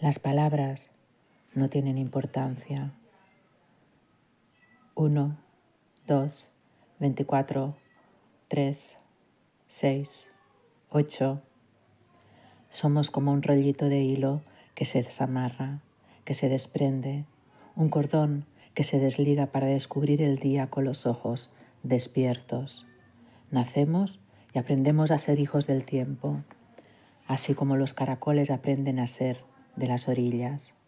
Las palabras no tienen importancia. 1, 2, 24, 3, 6, 8. Somos como un rollito de hilo que se desamarra, que se desprende, un cordón que se desliga para descubrir el día con los ojos despiertos. Nacemos y aprendemos a ser hijos del tiempo, así como los caracoles aprenden a ser de las orillas.